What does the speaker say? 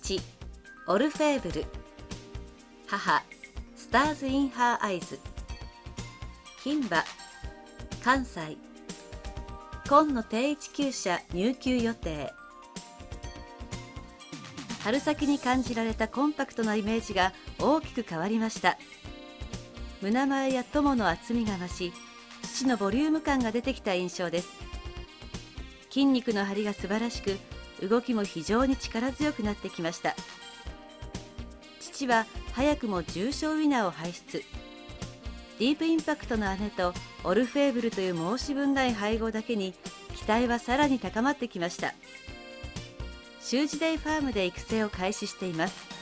父オルフェーブル、母スターズ・イン・ハー・アイズ、牝馬関西、紺の定位置厩舎入厩予定。春先に感じられたコンパクトなイメージが大きく変わりました。胸前や友の厚みが増し、父のボリューム感が出てきた印象です。筋肉の張りが素晴らしく、動きも非常に力強くなってきました。父は早くも重賞ウィナーを輩出。ディープインパクトの姉とオルフェーブルという申し分ない配合だけに、期待はさらに高まってきました。シュージデイファームで育成を開始しています。